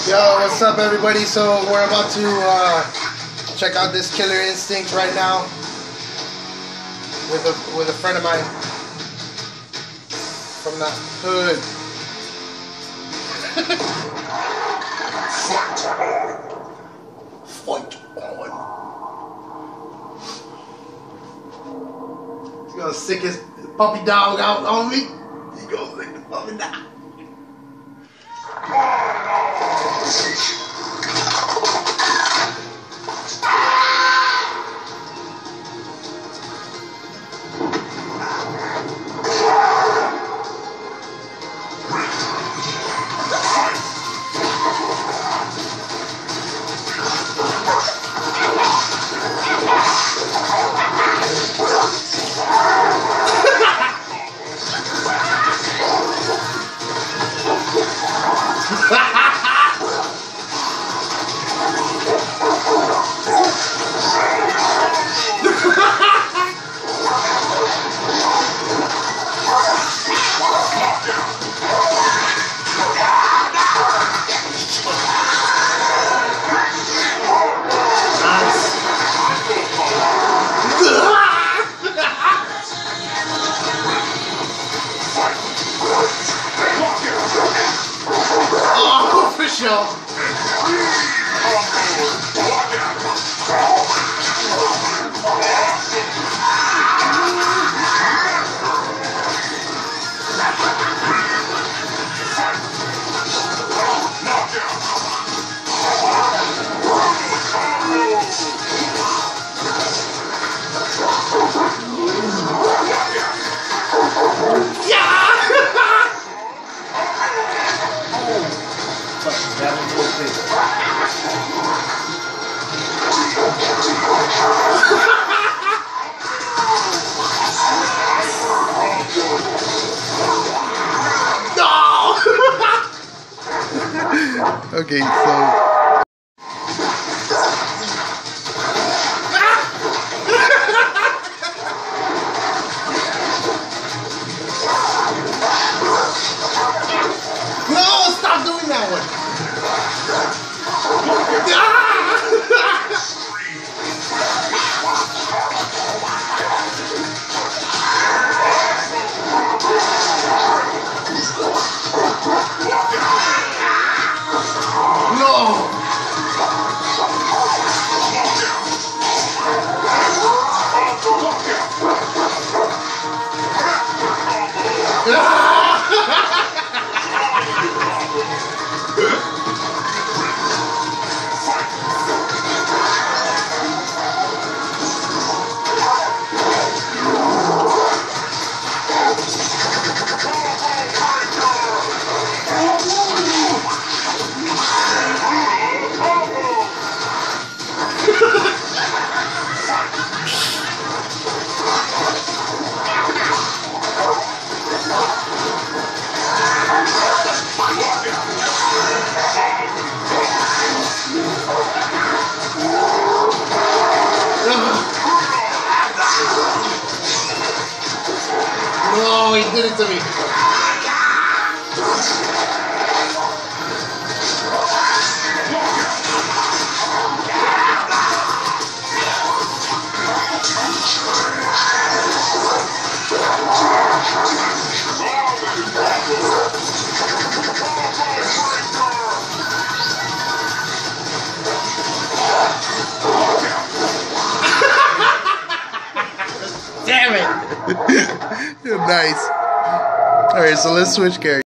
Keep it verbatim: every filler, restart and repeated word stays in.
Yo, what's up everybody? So we're about to uh, check out this Killer Instinct right now with a with a friend of mine from the hood. Fight on. Fight on. He's gonna stick his puppy dog out on me. He's gonna stick the puppy dog. Oh, for sure. Okay, so no, stop doing that one. No, he did it to me. Damn it. You're nice. Alright, so let's switch characters.